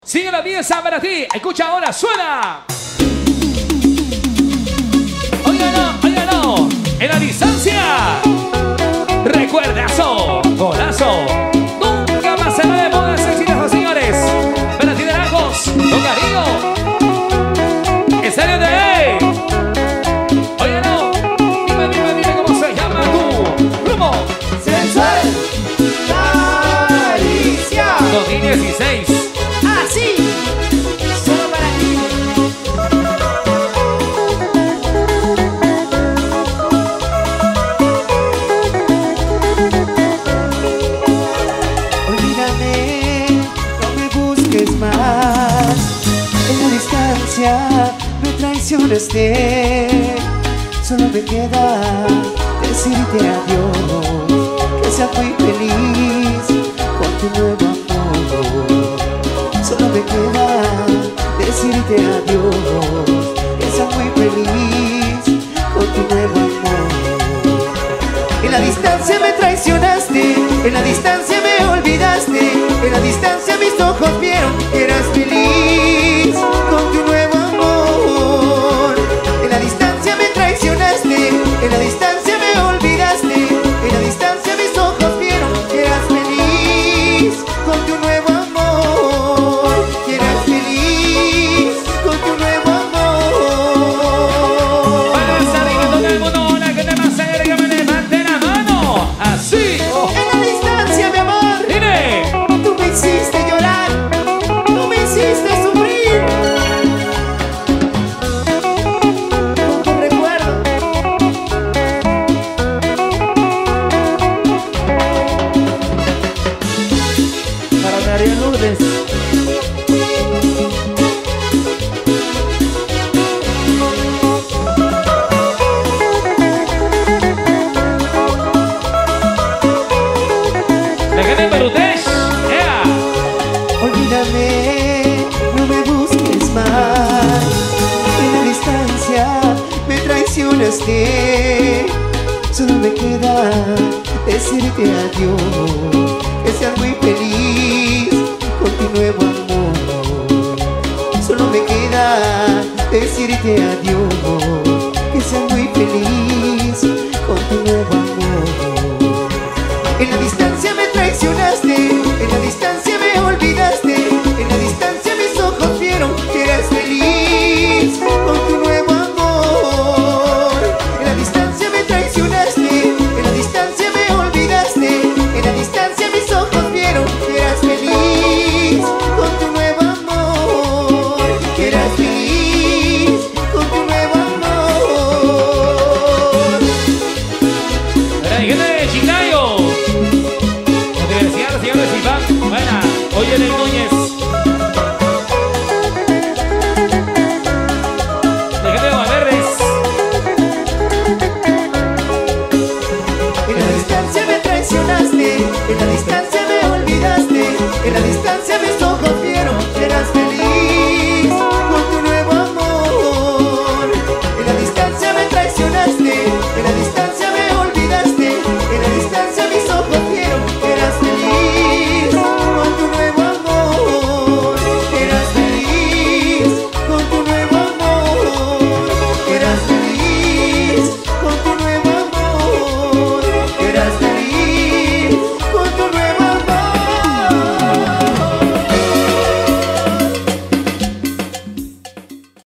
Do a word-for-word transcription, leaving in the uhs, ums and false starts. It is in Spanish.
Sigue la pieza para ti. Escucha ahora, suena. Óigalo, óigalo. En la distancia. Recuerdazo, golazo. Nunca más se va de moda, señoras y señores. Para ti de Lagos, con cariño. Estadio de E. Óigalo. Dime, dime, dime cómo se llama tú. Rumbo. Sensual Caricia dos mil dieciséis. Así, solo para ti. Olvídame, no me busques más. En la distancia me traicionaste. Solo me queda decirte adiós. Que seas muy feliz con tu nuevo amor. Solo me queda decirte adiós. Que seas muy feliz con tu nuevo amor. En la distancia me traicionaste, en la distancia me olvidaste. En la distancia mis ojos vieron que eras feliz con tu nuevo amor. En la distancia me traicionaste, en la distancia me olvidaste. En la distancia mis ojos vieron que eras feliz con tu nuevo amor. Que eras feliz con tu nuevo amor. Para arriba todo el mundo, ahora que te más cerca me levante la mano. Así. En la distancia, mi amor, Dime. tú me hiciste llorar, tú me hiciste sufrir. Con tu recuerdo. Para María Lourdes. La gente de Perutech. ¡Ea! Olvídame, no me busques más. En la distancia me traicionaste. Solo me queda decirte adiós. Que seas muy feliz con tu nuevo amor. Solo me queda decirte adiós. Que seas muy feliz con tu nuevo amor. En la distancia me traicionaste. En la distancia